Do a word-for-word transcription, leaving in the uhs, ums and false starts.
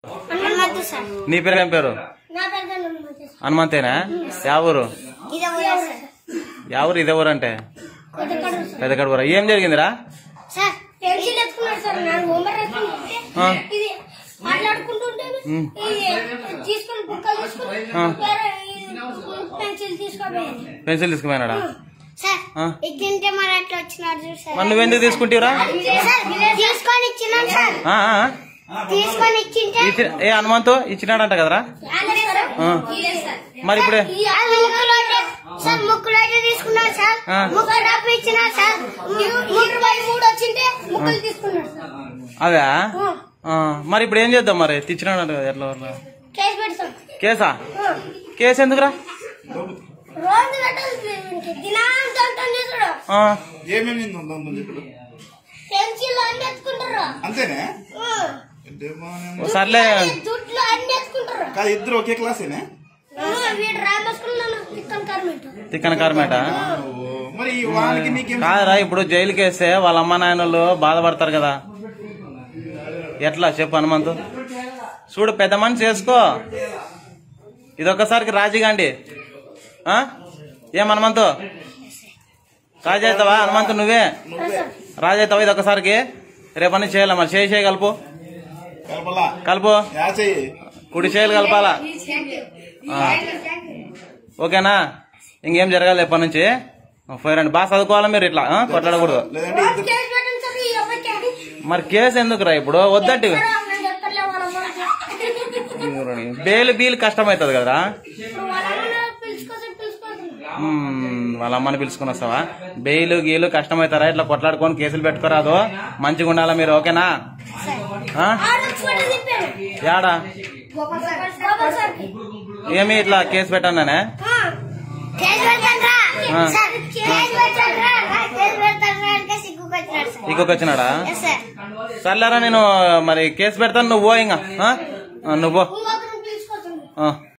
నీ పేరు ఏం పేరు? హనుమంతేనా? యావూరు యావూరు ఇదెవరు అంటే పెద్దకడూరా. ఏం జరిగిందిరా? పెన్సిల్ తీసుకుపోయినాడా? మరి నువ్వెందుకు తీసుకుంటావురా? ఏ హనుమంతు ఇచ్చినాడంట కదరా? మరి ఇప్పుడే అదా? మరి ఇప్పుడు ఏం చేద్దాం? మరి తెచ్చినాడంట కదా, ఎట్లా? కేసా? కేసు ఎందుకురా? సర్లే, ఇద్దరు ఒకే క్లాసేనా? తిక్కన కార్మేట కాదురా. ఇప్పుడు జైలుకి వేస్తే వాళ్ళ అమ్మ నాయనలు బాధపడతారు కదా, ఎట్లా చెప్పు హనుమంతు? చూడు, పెద్ద మనిషి చేసుకో, ఇదొక్కసారికి రాజీగాండి. ఏం హనుమంతు, రాజీ అవుతావా? హనుమంతు నువ్వే రాజీ అవుతావా ఇదొక్కసారికి? రేపని చేయాల, మరి చేయి చేయి కలుపు కలుపు కుడి చేయాలి కలపాలా? ఓకేనా? ఇంకేం జరగాలి ఎప్పటి నుంచి? పోయిరండి, బాగా చదువుకోవాలా మీరు, ఇట్లా కొట్లాడకూడదు. మరి కేసు ఎందుకురా ఇప్పుడు? వద్దంటే బెయిల్ బీల్ కష్టం అవుతుంది కదరా. వాళ్ళ అమ్మని పిలుచుకుని వస్తావా? బెయిల్ గీలు కష్టం అవుతారా? ఇట్లా కొట్లాడుకొని కేసులు పెట్టుకోరాదు, మంచిగా ఉండాలా మీరు. ఓకేనా? యాడా ఏమి ఇట్లా కేసు పెట్టానే? ఇంకొకొచ్చినాడా? సర్లేరా, నేను మరి కేసు పెడతాను, నువ్వు ఇంకా నువ్వు